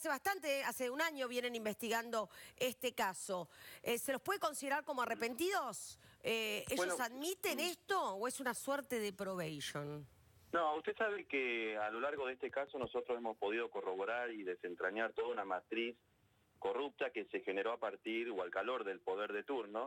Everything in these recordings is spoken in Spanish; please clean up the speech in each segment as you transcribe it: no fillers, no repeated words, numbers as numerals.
hace bastante, hace un año vienen investigando este caso. ¿Se los puede considerar como arrepentidos? ¿Ellos Bueno, admiten esto o es una suerte de probation? no, usted sabe que a lo largo de este caso nosotros hemos podido corroborar y desentrañar toda una matriz corrupta que se generó a partir o al calor del poder de turno,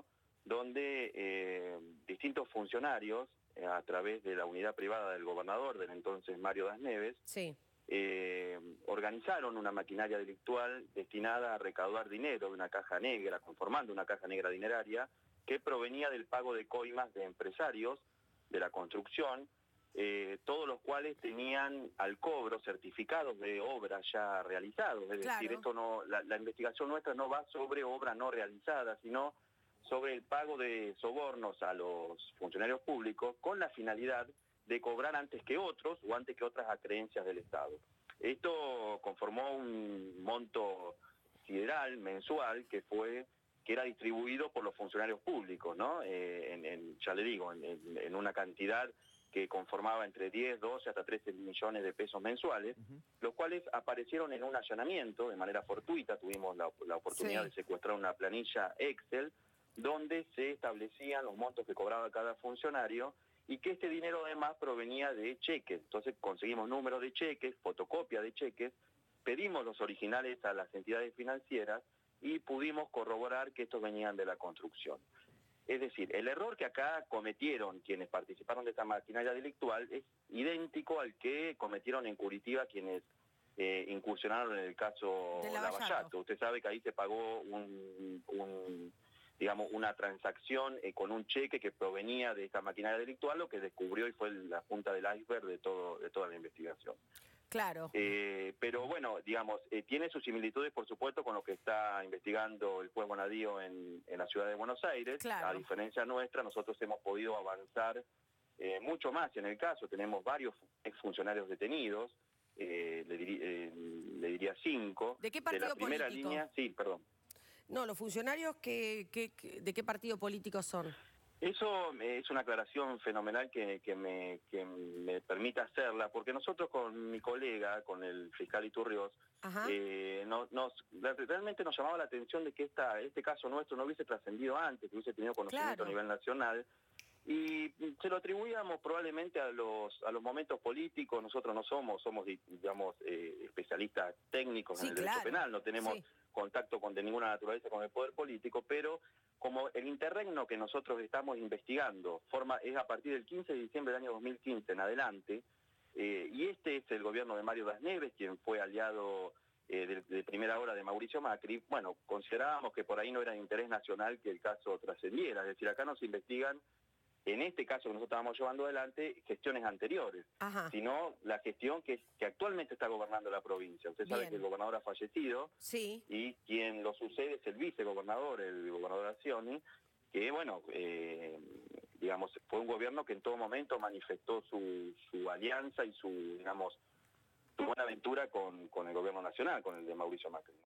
donde distintos funcionarios, a través de la unidad privada del gobernador, del entonces Mario Das Neves, Sí. organizaron una maquinaria delictual destinada a recaudar dinero de una caja negra, conformando una caja negra dineraria, que provenía del pago de coimas de empresarios de la construcción, todos los cuales tenían al cobro certificados de obras ya realizados. Es decir, esto no, la investigación nuestra no va sobre obra no realizada, sino sobre el pago de sobornos a los funcionarios públicos con la finalidad de cobrar antes que otros o antes que otras acreencias del Estado. Esto conformó un monto sideral mensual que era distribuido por los funcionarios públicos, ¿no? Ya le digo, en una cantidad que conformaba entre 10, 12 hasta 13 millones de pesos mensuales, los cuales aparecieron en un allanamiento de manera fortuita. Tuvimos la oportunidad de secuestrar una planilla Excel donde se establecían los montos que cobraba cada funcionario y que este dinero además provenía de cheques. Entonces conseguimos números de cheques, fotocopia de cheques, pedimos los originales a las entidades financieras y pudimos corroborar que estos venían de la construcción. Es decir, el error que acá cometieron quienes participaron de esta maquinaria delictual es idéntico al que cometieron en Curitiba quienes incursionaron en el caso Lavallato. Usted sabe que ahí se pagó digamos, una transacción con un cheque que provenía de esta maquinaria delictual, lo que descubrió y fue la punta del iceberg de toda la investigación. Claro. Pero bueno, digamos, tiene sus similitudes, por supuesto, con lo que está investigando el juez Bonadío en la ciudad de Buenos Aires. Claro. A diferencia nuestra, nosotros hemos podido avanzar mucho más en el caso. Tenemos varios exfuncionarios detenidos, le diría 5. ¿De qué partido de la primera político? línea, sí, perdón. No, los funcionarios, ¿de qué partido político son? Eso es una aclaración fenomenal que me permite hacerla, porque nosotros con mi colega, con el fiscal Iturriós, realmente nos llamaba la atención de que este caso nuestro no hubiese trascendido antes, que hubiese tenido conocimiento a nivel nacional, y se lo atribuíamos probablemente a los momentos políticos. Nosotros no somos digamos, especialistas técnicos en el derecho penal, no tenemos contacto de ninguna naturaleza con el poder político, pero como el interregno que nosotros estamos investigando es a partir del 15 de diciembre del año 2015 en adelante, y este es el gobierno de Mario Das Neves, quien fue aliado de primera hora de Mauricio Macri, bueno, considerábamos que por ahí no era de interés nacional que el caso trascendiera. Es decir, acá no se investigan, en este caso que nosotros estábamos llevando adelante, gestiones anteriores, sino la gestión que actualmente está gobernando la provincia. Usted sabe que el gobernador ha fallecido, y quien lo sucede es el vicegobernador, el gobernador Arcioni, que bueno, digamos, fue un gobierno que en todo momento manifestó su alianza y su buena aventura con el gobierno nacional, con el de Mauricio Macri.